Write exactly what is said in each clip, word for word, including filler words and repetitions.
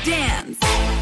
dance.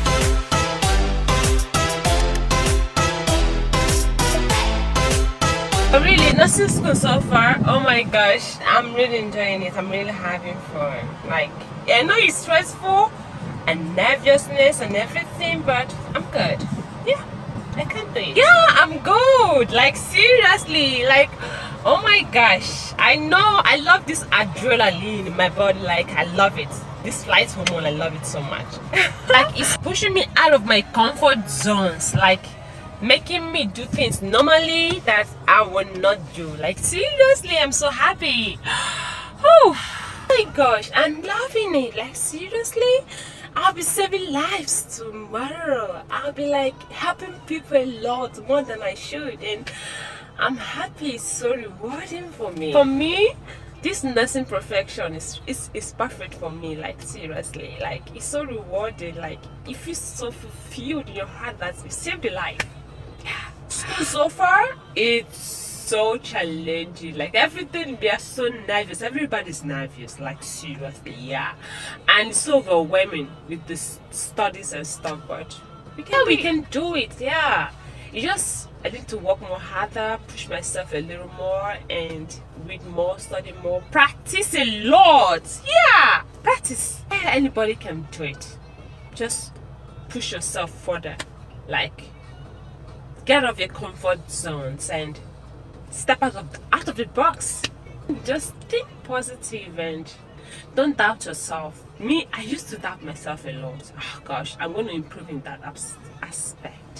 Really, nursing school so far, oh my gosh, I'm really enjoying it. I'm really having fun. Like, I know it's stressful and nervousness and everything, but I'm good. Yeah, I can do it. Yeah, I'm good. Like, seriously, like, oh my gosh, I know I love this adrenaline in my body. Like, I love it. This flight hormone, I love it so much. Like, it's pushing me out of my comfort zones. Like, making me do things normally that I would not do. Like, seriously, I'm so happy. Oh my gosh, I'm loving it. Like, seriously, I'll be saving lives tomorrow. I'll be like helping people a lot more than I should, and I'm happy. It's so rewarding for me. For me, this nursing profession is, is is perfect for me. Like, seriously, like, it's so rewarding. Like, you feel so fulfilled in your heart that you saved a life. School so far, it's so challenging. Like, everything, we are so nervous. Everybody's nervous. Like, seriously, yeah. And it's so overwhelming with the studies and stuff. But we can, yeah, we can do it. Yeah. You just, I need to work more harder, push myself a little more, and read more, study more, practice a lot. Yeah, practice. Yeah, anybody can do it. Just push yourself further. Like, get out of your comfort zones and step out of the, out of the box. Just think positive and don't doubt yourself. Me, I used to doubt myself a lot. Oh gosh, I'm going to improve in that aspect.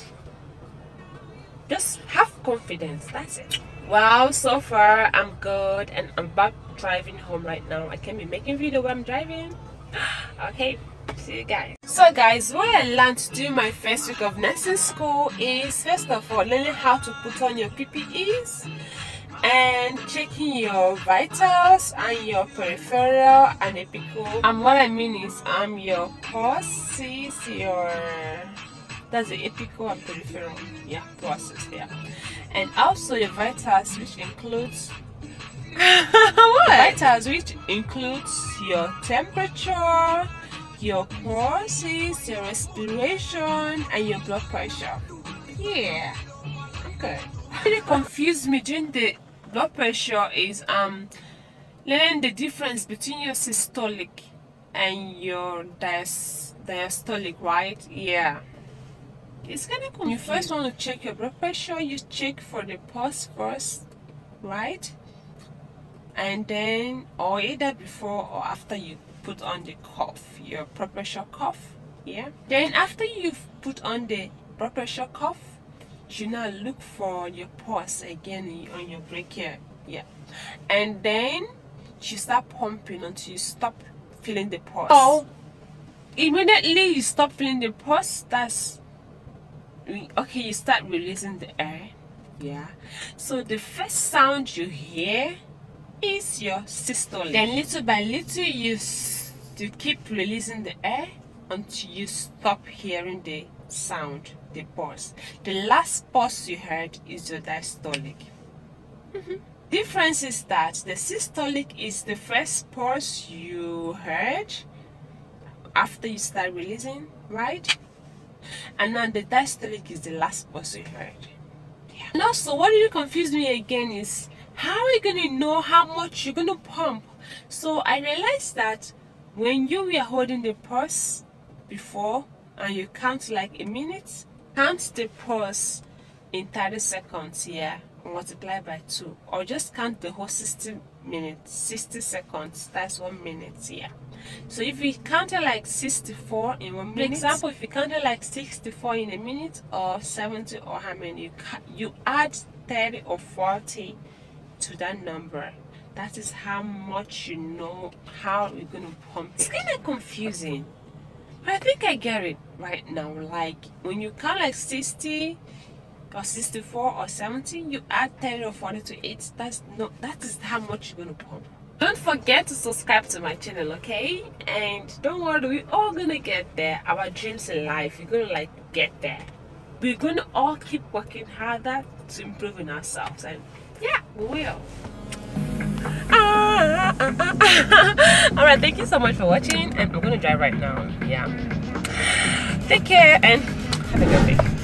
Just have confidence, that's it. Wow, so far I'm good, and I'm back driving home right now. I can be making video while I'm driving. Okay, see you guys. So guys, what I learned during my first week of nursing school is, first of all, learning how to put on your P P Es and checking your vitals and your peripheral and apical. And what I mean is um your pulses, your that's the apical and peripheral, yeah, pulses, yeah, and also your vitals, which includes what? Vitals, which includes your temperature, your pulses, your respiration, and your blood pressure. Yeah, okay. What really confused me during the blood pressure is um learning the difference between your systolic and your dias diastolic, right? Yeah. It's kind of cool. You first want to check your blood pressure, you check for the pulse first, right? And then, or either before or after you put on the cuff, your blood pressure cuff, yeah? Then after you've put on the blood pressure cuff, you now look for your pulse again on your brachial, yeah? And then you start pumping until you stop feeling the pulse. Oh, immediately you stop feeling the pulse, that's okay, you start releasing the air, yeah? So the first sound you hear is your systolic. Then little by little you you keep releasing the air until you stop hearing the sound, the pulse. The last pulse you heard is your diastolic. Mm-hmm. Difference is that the systolic is the first pulse you heard after you start releasing, right? And then the diastolic is the last pulse you heard. Yeah. And also, what really confused me again is, how are you going to know how much you're going to pump? So I realized that when you were holding the pulse before and you count like a minute, count the pulse in thirty seconds here, multiply by two, or just count the whole sixty minutes, sixty seconds, that's one minute here. So if you counted like sixty-four in one minute, for example, if you counted like sixty-four in a minute, or seventy, or how many, you, you add thirty or forty to that number. That is how much you know how you're gonna pump it. It's kind of confusing, but I think I get it right now. Like, when you count like sixty or sixty-four or seventy, you add thirty or forty to it. That's no, that is how much you're gonna pump. Don't forget to subscribe to my channel, okay? And don't worry, we're all gonna get there. Our dreams in life, we're gonna like get there. We're gonna all keep working harder to improving ourselves, and yeah, we will. Ah, ah, ah, ah. All right, thank you so much for watching, and I'm gonna drive right now. Yeah. Take care and have a good week.